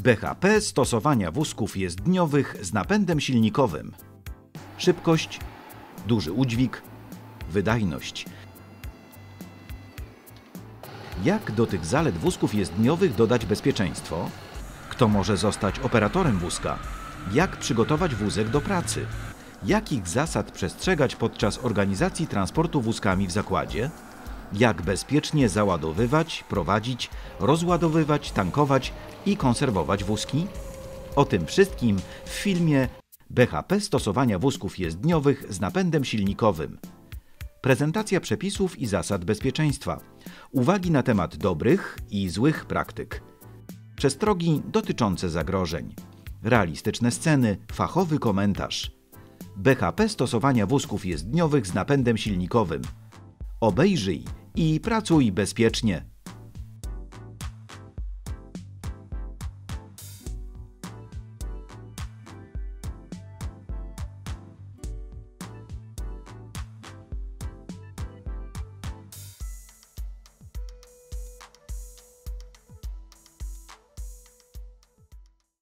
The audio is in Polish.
BHP stosowania wózków jezdniowych z napędem silnikowym. Szybkość, duży udźwig, wydajność. Jak do tych zalet wózków jezdniowych dodać bezpieczeństwo? Kto może zostać operatorem wózka? Jak przygotować wózek do pracy? Jakich zasad przestrzegać podczas organizacji transportu wózkami w zakładzie? Jak bezpiecznie załadowywać, prowadzić, rozładowywać, tankować i konserwować wózki? O tym wszystkim w filmie BHP stosowania wózków jezdniowych z napędem silnikowym. Prezentacja przepisów i zasad bezpieczeństwa. Uwagi na temat dobrych i złych praktyk. Przestrogi dotyczące zagrożeń. Realistyczne sceny, fachowy komentarz. BHP stosowania wózków jezdniowych z napędem silnikowym. Obejrzyj i pracuj bezpiecznie.